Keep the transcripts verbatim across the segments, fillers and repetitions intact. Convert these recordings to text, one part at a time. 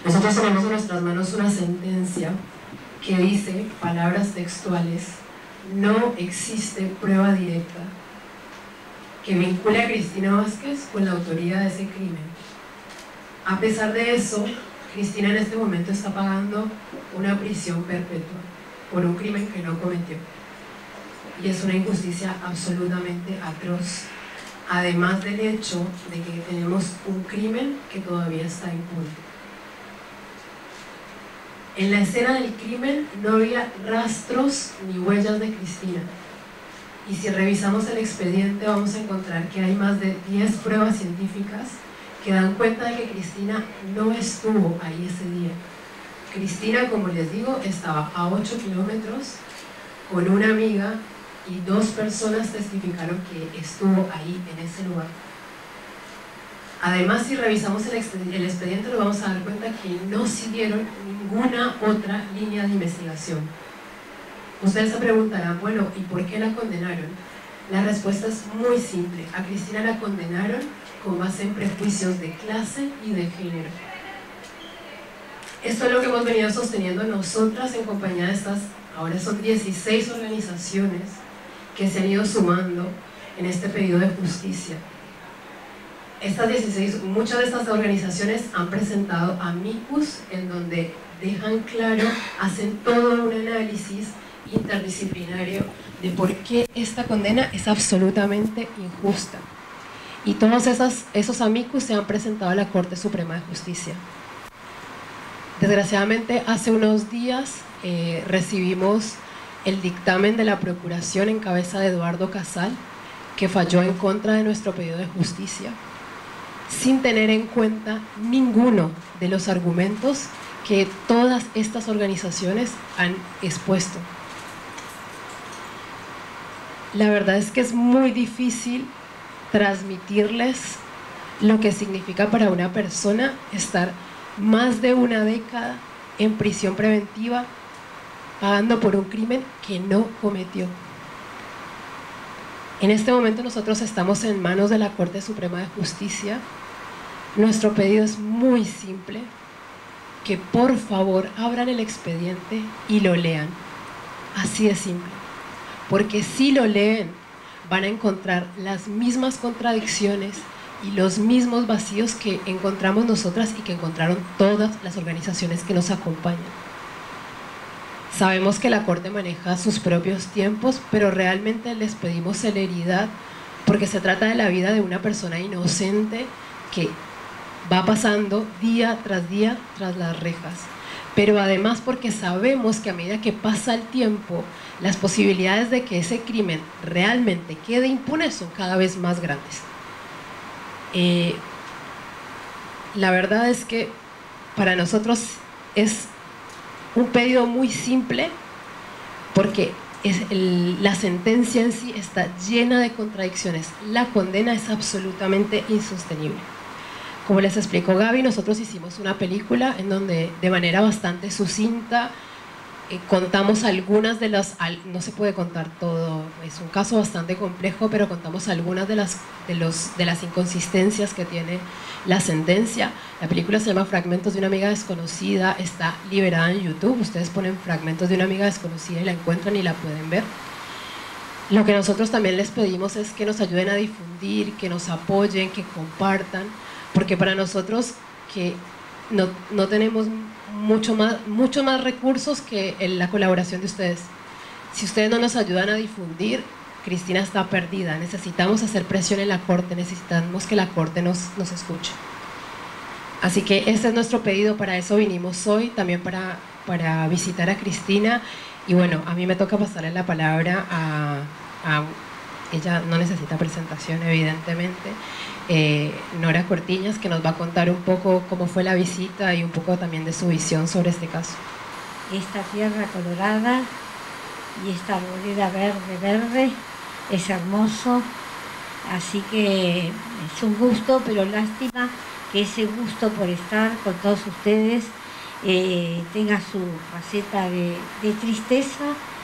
Nosotros tenemos en nuestras manos una sentencia que dice, palabras textuales, no existe prueba directa que vincule a Cristina Vázquez con la autoría de ese crimen. A pesar de eso, Cristina en este momento está pagando una prisión perpetua por un crimen que no cometió. Y es una injusticia absolutamente atroz, además del hecho de que tenemos un crimen que todavía está impune. En la escena del crimen no había rastros ni huellas de Cristina. Y si revisamos el expediente vamos a encontrar que hay más de diez pruebas científicas que dan cuenta de que Cristina no estuvo ahí ese día. Cristina, como les digo, estaba a ocho kilómetros con una amiga y dos personas testificaron que estuvo ahí en ese lugar. Además, si revisamos el, el expediente nos vamos a dar cuenta que no siguieron ninguna otra línea de investigación. Ustedes se preguntarán, bueno, ¿y por qué la condenaron? La respuesta es muy simple. A Cristina la condenaron con base en prejuicios de clase y de género. Esto es lo que hemos venido sosteniendo nosotras en compañía de estas, ahora son dieciséis organizaciones que se han ido sumando en este pedido de justicia. Estas dieciséis, muchas de estas organizaciones han presentado amicus en donde dejan claro, hacen todo un análisis interdisciplinario de por qué esta condena es absolutamente injusta. Y todos esos, esos amicus se han presentado a la Corte Suprema de Justicia. Desgraciadamente, hace unos días eh, recibimos el dictamen de la Procuración en cabeza de Eduardo Casal, que falló en contra de nuestro pedido de justicia, sin tener en cuenta ninguno de los argumentos que todas estas organizaciones han expuesto. La verdad es que es muy difícil transmitirles lo que significa para una persona estar más de una década en prisión preventiva pagando por un crimen que no cometió. En este momento nosotros estamos en manos de la Corte Suprema de Justicia. Nuestro pedido es muy simple, que por favor abran el expediente y lo lean. Así de simple. Porque si lo leen, van a encontrar las mismas contradicciones y los mismos vacíos que encontramos nosotras y que encontraron todas las organizaciones que nos acompañan. Sabemos que la Corte maneja sus propios tiempos, pero realmente les pedimos celeridad porque se trata de la vida de una persona inocente que va pasando día tras día tras las rejas. Pero además porque sabemos que a medida que pasa el tiempo, las posibilidades de que ese crimen realmente quede impune son cada vez más grandes. Eh, la verdad es que para nosotros es un pedido muy simple porque es el, la sentencia en sí está llena de contradicciones. La condena es absolutamente insostenible. Como les explicó Gaby, nosotros hicimos una película en donde de manera bastante sucinta eh, contamos algunas de las, al, no se puede contar todo, es un caso bastante complejo, pero contamos algunas de las, de, los, de las inconsistencias que tiene la sentencia. La película se llama Fragmentos de una amiga desconocida, está liberada en YouTube, ustedes ponen Fragmentos de una amiga desconocida y la encuentran y la pueden ver. Lo que nosotros también les pedimos es que nos ayuden a difundir, que nos apoyen, que compartan, porque para nosotros que no, no tenemos mucho más, mucho más recursos que en la colaboración de ustedes. Si ustedes no nos ayudan a difundir, Cristina está perdida. Necesitamos hacer presión en la Corte, necesitamos que la Corte nos, nos escuche. Así que ese es nuestro pedido, para eso vinimos hoy, también para, para visitar a Cristina. Y bueno, a mí me toca pasarle la palabra a, a ella no necesita presentación evidentemente, eh, Nora Cortiñas, que nos va a contar un poco cómo fue la visita y un poco también de su visión sobre este caso. Esta tierra colorada y esta arboleda verde, verde, es hermoso, así que es un gusto, pero lástima que ese gusto por estar con todos ustedes eh, tenga su faceta de, de tristeza,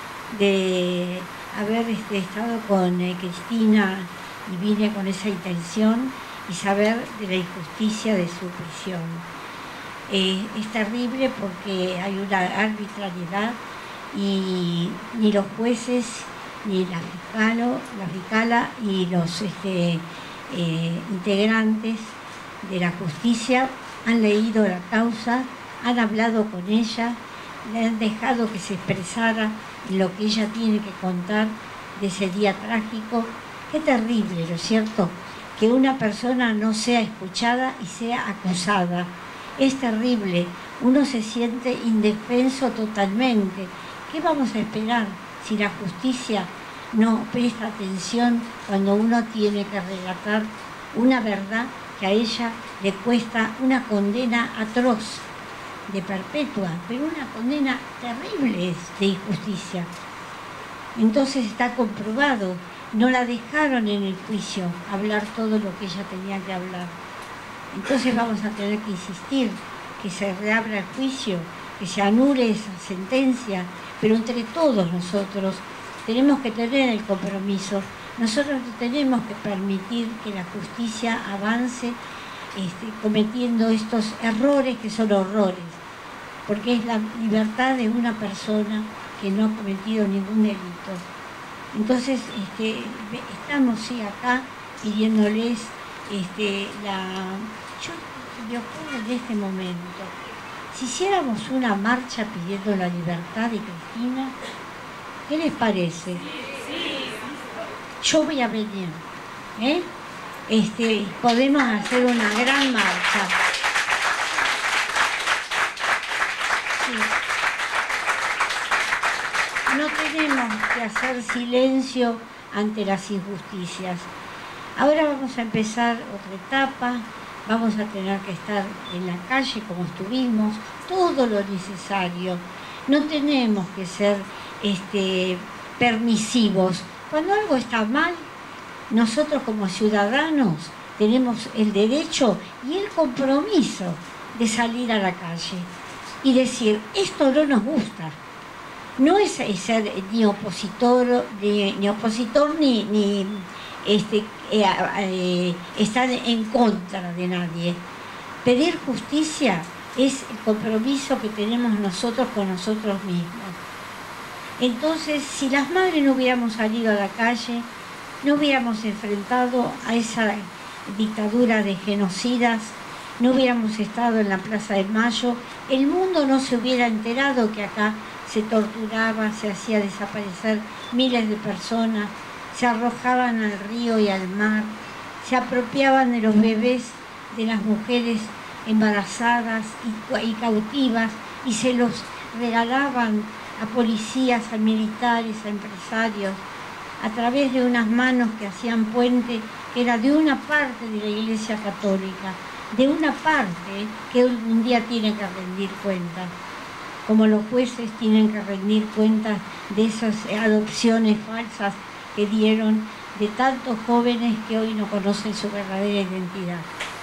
de haber este, estado con eh, Cristina y vine con esa intención y saber de la injusticia de su prisión. Eh, es terrible porque hay una arbitrariedad y ni los jueces, ni la fiscalo, la fiscala y los este, eh, integrantes de la justicia han leído la causa, han hablado con ella, le han dejado que se expresara lo que ella tiene que contar de ese día trágico. Qué terrible, ¿no es cierto?, que una persona no sea escuchada y sea acusada. Es terrible, uno se siente indefenso totalmente. ¿Qué vamos a esperar si la justicia no presta atención cuando uno tiene que relatar una verdad que a ella le cuesta una condena atroz de perpetua, pero una condena terrible de injusticia? Entonces está comprobado, no la dejaron en el juicio hablar todo lo que ella tenía que hablar. Entonces vamos a tener que insistir que se reabra el juicio, que se anule esa sentencia, pero entre todos nosotros tenemos que tener el compromiso. Nosotros no tenemos que permitir que la justicia avance este, cometiendo estos errores que son horrores, porque es la libertad de una persona que no ha cometido ningún delito. Entonces, este, estamos sí acá pidiéndoles este, la... Yo me ocurre en este momento, si hiciéramos una marcha pidiendo la libertad de Cristina, ¿qué les parece? Yo voy a venir, ¿eh? Este, podemos hacer una gran marcha. Sí. No tenemos que hacer silencio ante las injusticias. Ahora vamos a empezar otra etapa, vamos a tener que estar en la calle como estuvimos, todo lo necesario. No tenemos que ser este, permisivos. Cuando algo está mal, nosotros como ciudadanos tenemos el derecho y el compromiso de salir a la calle y decir, esto no nos gusta. No es ser ni opositor, ni, ni opositor, ni, ni este, eh, eh, estar en contra de nadie. Pedir justicia es el compromiso que tenemos nosotros con nosotros mismos. Entonces, si las madres no hubiéramos salido a la calle, no hubiéramos enfrentado a esa dictadura de genocidas, no hubiéramos estado en la Plaza de Mayo, el mundo no se hubiera enterado que acá se torturaba, se hacía desaparecer miles de personas, se arrojaban al río y al mar, se apropiaban de los bebés de las mujeres embarazadas y, y cautivas y se los regalaban a policías, a militares, a empresarios, a través de unas manos que hacían puente, que era de una parte de la Iglesia Católica, de una parte que un día tiene que rendir cuenta, como los jueces tienen que rendir cuenta de esas adopciones falsas que dieron de tantos jóvenes que hoy no conocen su verdadera identidad.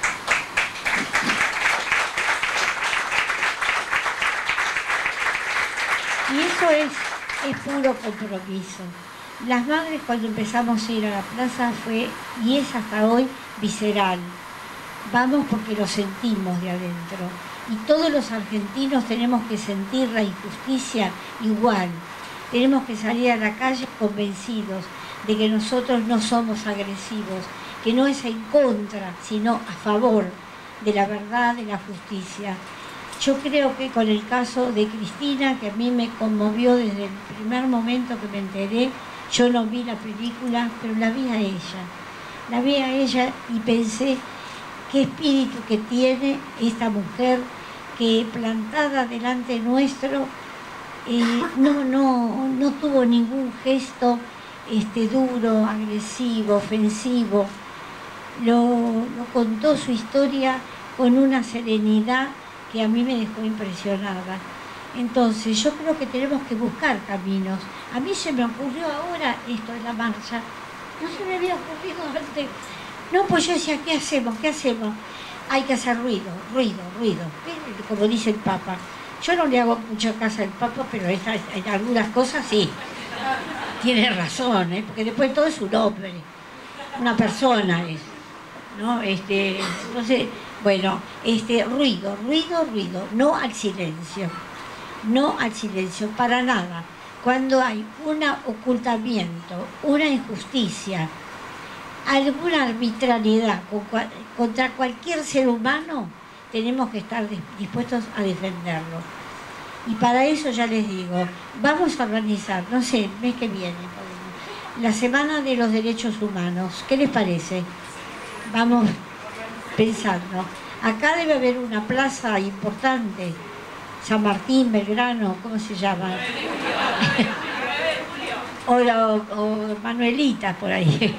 Y eso es, es puro compromiso. Las madres, cuando empezamos a ir a la plaza, fue, y es hasta hoy, visceral. Vamos porque lo sentimos de adentro. Y todos los argentinos tenemos que sentir la injusticia igual. Tenemos que salir a la calle convencidos de que nosotros no somos agresivos, que no es en contra, sino a favor de la verdad, de la justicia. Yo creo que con el caso de Cristina, que a mí me conmovió desde el primer momento que me enteré, yo no vi la película, pero la vi a ella. La vi a ella y pensé qué espíritu que tiene esta mujer que plantada delante nuestro eh, no, no, no tuvo ningún gesto este, duro, agresivo, ofensivo. Lo, lo contó su historia con una serenidad que a mí me dejó impresionada. Entonces yo creo que tenemos que buscar caminos. A mí se me ocurrió ahora esto de la marcha, no se me había ocurrido antes. No, pues yo decía, ¿qué hacemos? ¿Qué hacemos? Hay que hacer ruido, ruido, ruido, como dice el Papa. Yo no le hago mucha caso al Papa, pero en algunas cosas sí. Tiene razón, ¿eh? Porque después todo es un hombre, una persona es, ¿no? Este, entonces, Bueno, este, ruido, ruido, ruido, no al silencio, no al silencio, para nada. Cuando hay un ocultamiento, una injusticia, alguna arbitrariedad contra cualquier ser humano, tenemos que estar dispuestos a defenderlo. Y para eso ya les digo, vamos a organizar, no sé, el mes que viene, la Semana de los Derechos Humanos. ¿Qué les parece? Vamos pensando. Acá debe haber una plaza importante, San Martín, Belgrano, ¿cómo se llama? o, o, o Manuelita, por ahí.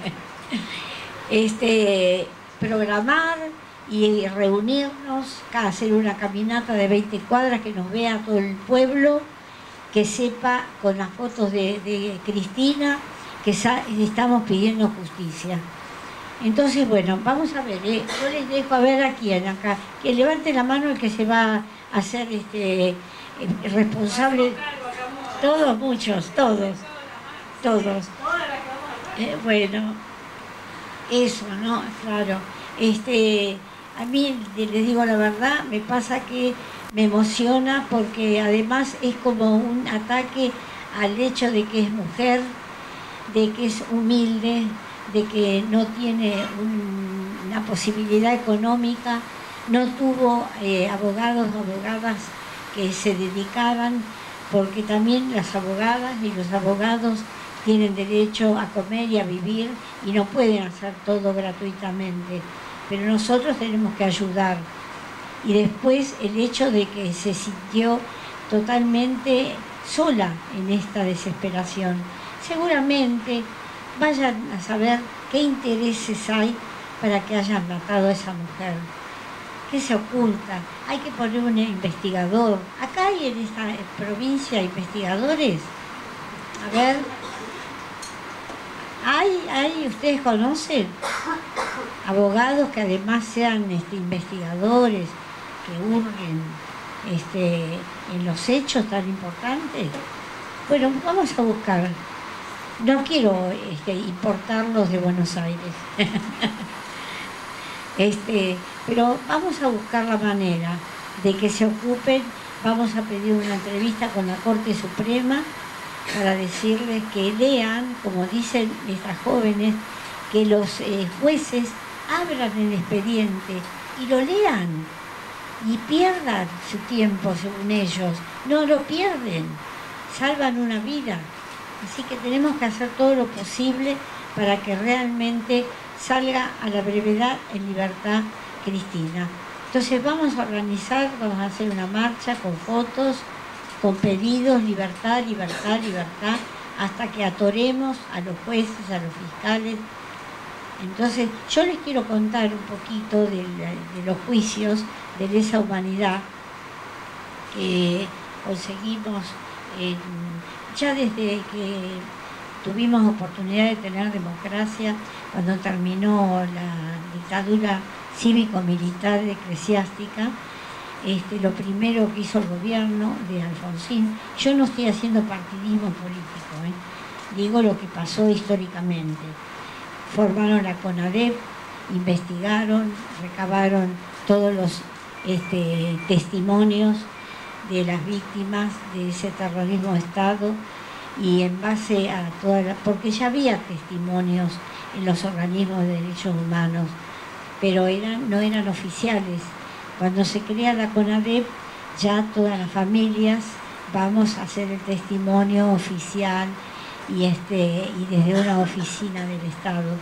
este, programar y reunirnos, hacer una caminata de veinte cuadras que nos vea todo el pueblo, que sepa con las fotos de, de Cristina que estamos pidiendo justicia. Entonces, bueno, vamos a ver, eh, yo les dejo a ver a quién acá, que levante la mano el que se va a hacer este, el responsable. Todos, muchos, todos, todos. Eh, bueno, eso, ¿no? Claro. Este, a mí, les digo la verdad, me pasa que me emociona porque además es como un ataque al hecho de que es mujer, de que es humilde, de que no tiene un, una posibilidad económica, no tuvo eh, abogados o abogadas que se dedicaran, porque también las abogadas y los abogados tienen derecho a comer y a vivir y no pueden hacer todo gratuitamente, pero nosotros tenemos que ayudar. Y después el hecho de que se sintió totalmente sola en esta desesperación. Seguramente vayan a saber qué intereses hay para que hayan matado a esa mujer. ¿Qué se oculta? Hay que poner un investigador. Acá hay en esta provincia investigadores. A ver. ¿Hay, hay, ustedes conocen? Abogados que además sean este, investigadores, que hurguen este, en los hechos tan importantes. Bueno, vamos a buscar. No quiero este, importarlos de Buenos Aires, este, pero vamos a buscar la manera de que se ocupen. Vamos a pedir una entrevista con la Corte Suprema para decirles que lean, como dicen estas jóvenes, que los eh, jueces abran el expediente y lo lean y pierdan su tiempo según ellos. No lo pierden, salvan una vida. Así que tenemos que hacer todo lo posible para que realmente salga a la brevedad en libertad Cristina. Entonces vamos a organizar, vamos a hacer una marcha con fotos, con pedidos, libertad, libertad, libertad, hasta que atoremos a los jueces, a los fiscales. Entonces yo les quiero contar un poquito de, de los juicios de lesa humanidad que conseguimos en, ya desde que tuvimos oportunidad de tener democracia, cuando terminó la dictadura cívico-militar eclesiástica. Este, lo primero que hizo el gobierno de Alfonsín, yo no estoy haciendo partidismo político, ¿eh? Digo lo que pasó históricamente. Formaron la CONADEP, investigaron, recabaron todos los este, testimonios de las víctimas de ese terrorismo de Estado, y en base a toda la, porque ya había testimonios en los organismos de derechos humanos, pero eran, no eran oficiales. Cuando se crea la CONADEP, ya todas las familias vamos a hacer el testimonio oficial y, este, y desde una oficina del Estado.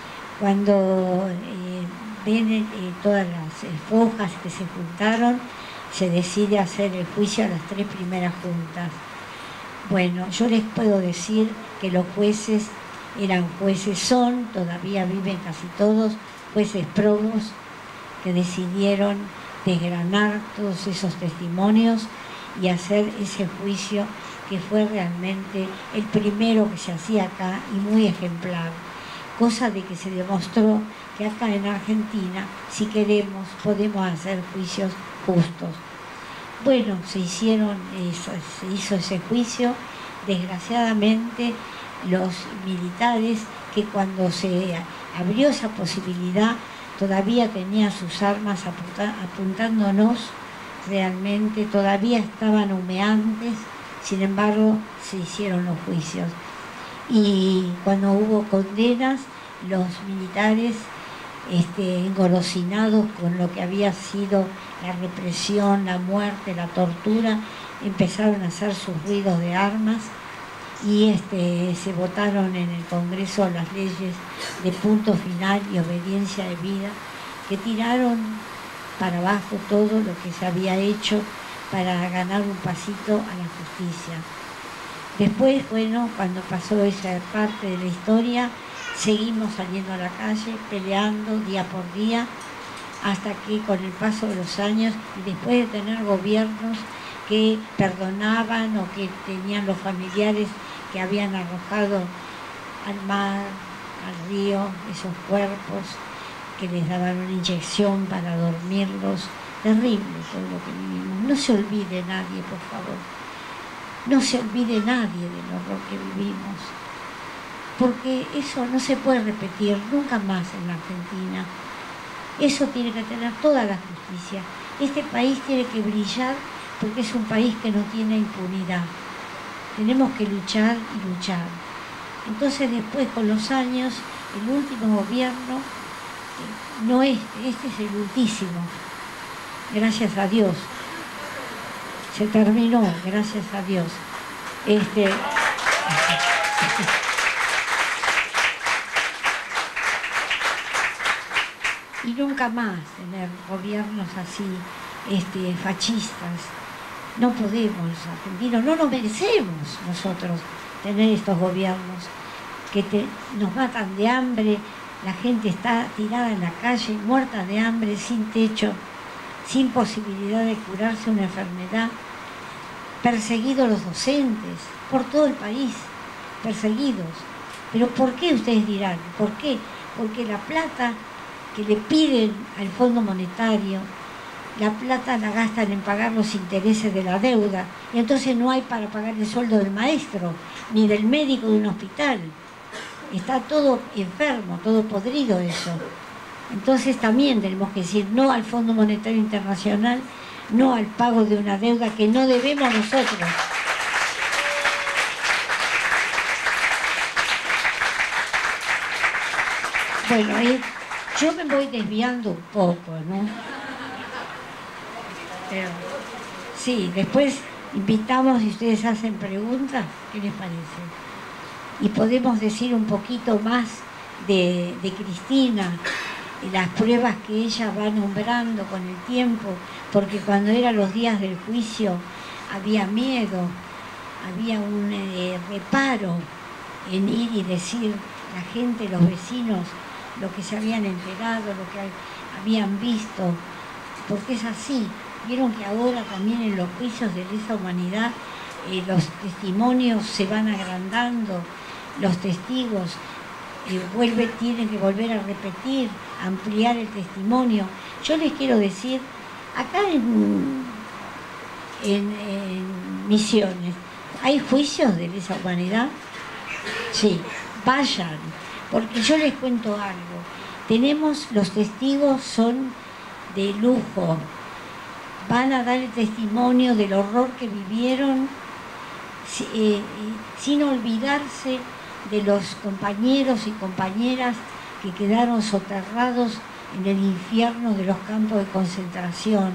Cuando eh, ven eh, todas las eh, fojas que se juntaron, se decide hacer el juicio a las tres primeras juntas. Bueno, yo les puedo decir que los jueces eran jueces, son, todavía viven casi todos, jueces probos que decidieron desgranar todos esos testimonios y hacer ese juicio que fue realmente el primero que se hacía acá y muy ejemplar. Cosa de que se demostró que acá en Argentina, si queremos, podemos hacer juicios justos. Bueno, se hicieron eso, se hizo ese juicio. Desgraciadamente, los militares, que cuando se abrió esa posibilidad todavía tenía sus armas apunta, apuntándonos realmente, todavía estaban humeantes, sin embargo se hicieron los juicios. Y cuando hubo condenas, los militares, este, engolosinados con lo que había sido la represión, la muerte, la tortura, empezaron a hacer sus ruidos de armas y este, se votaron en el Congreso las leyes de punto final y obediencia de vida, que tiraron para abajo todo lo que se había hecho para ganar un pasito a la justicia. Después, bueno, cuando pasó esa parte de la historia, seguimos saliendo a la calle, peleando día por día, hasta que con el paso de los años y después de tener gobiernos que perdonaban o que tenían los familiares que habían arrojado al mar, al río, esos cuerpos, que les daban una inyección para dormirlos. Terrible todo lo que vivimos. No se olvide nadie, por favor. No se olvide nadie del horror que vivimos. Porque eso no se puede repetir nunca más en la Argentina. Eso tiene que tener toda la justicia. Este país tiene que brillar porque es un país que no tiene impunidad. Tenemos que luchar y luchar. Entonces después, con los años, el último gobierno, no este, este es el ultísimo. Gracias a Dios. Se terminó, gracias a Dios. Este, y nunca más tener gobiernos así, este, fascistas. No podemos, los argentinos, no nos merecemos nosotros tener estos gobiernos que te, nos matan de hambre, la gente está tirada en la calle, muerta de hambre, sin techo, sin posibilidad de curarse una enfermedad, perseguidos los docentes, por todo el país, perseguidos. Pero ¿por qué ustedes dirán? ¿Por qué? Porque la plata que le piden al Fondo Monetario, la plata la gastan en pagar los intereses de la deuda, y entonces no hay para pagar el sueldo del maestro, ni del médico de un hospital. Está todo enfermo, todo podrido eso. Entonces también tenemos que decir no al Fondo Monetario Internacional, no al pago de una deuda que no debemos nosotros. Bueno, y yo me voy desviando un poco, ¿no? Pero, sí, después invitamos y ustedes hacen preguntas, ¿qué les parece? Y podemos decir un poquito más de, de Cristina, y las pruebas que ella va nombrando con el tiempo, porque cuando eran los días del juicio había miedo, había un eh, reparo en ir y decir a la gente, los vecinos, lo que se habían enterado, lo que habían visto, porque es así. Vieron que ahora también en los juicios de lesa humanidad eh, los testimonios se van agrandando, los testigos eh, vuelve, tienen que volver a repetir, ampliar el testimonio. Yo les quiero decir, acá en, en, en Misiones, ¿hay juicios de lesa humanidad? Sí, vayan, porque yo les cuento algo. Tenemos, los testigos son de lujo, van a dar el testimonio del horror que vivieron, eh, sin olvidarse de los compañeros y compañeras que quedaron soterrados en el infierno de los campos de concentración.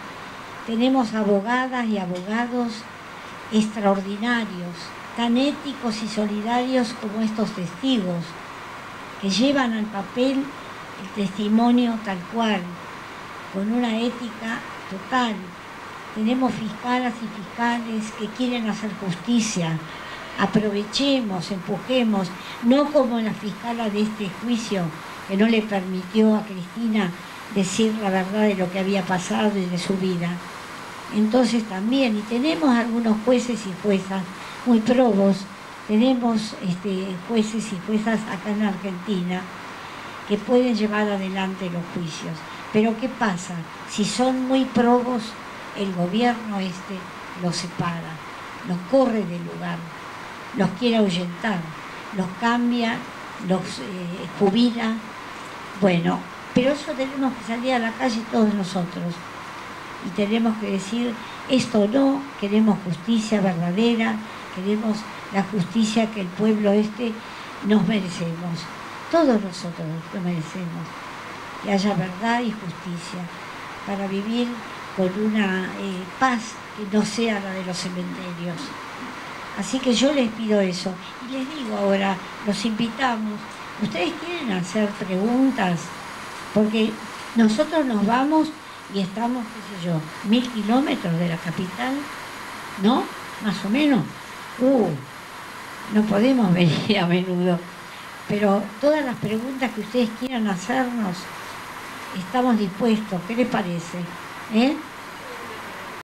Tenemos abogadas y abogados extraordinarios, tan éticos y solidarios como estos testigos, que llevan al papel el testimonio tal cual, con una ética total. Tenemos fiscalas y fiscales que quieren hacer justicia. Aprovechemos, empujemos, no como la fiscala de este juicio que no le permitió a Cristina decir la verdad de lo que había pasado y de su vida. Entonces también, y tenemos algunos jueces y juezas muy probos, tenemos este, jueces y juezas acá en Argentina que pueden llevar adelante los juicios. Pero ¿qué pasa? Si son muy probos, el gobierno este los separa, los corre del lugar, los quiere ahuyentar, los cambia, los eh, jubila. Bueno, Pero eso tenemos que salir a la calle todos nosotros. Y tenemos que decir, esto no, queremos justicia verdadera, queremos la justicia que el pueblo este nos merecemos. Todos nosotros lo merecemos. Que haya verdad y justicia para vivir con una eh, paz que no sea la de los cementerios. Así que yo les pido eso. Y les digo ahora, los invitamos. ¿Ustedes quieren hacer preguntas? Porque nosotros nos vamos y estamos, qué sé yo, mil kilómetros de la capital, ¿no? Más o menos. Uh, no podemos venir a menudo. Pero todas las preguntas que ustedes quieran hacernos, estamos dispuestos. ¿Qué les parece? ¿Eh?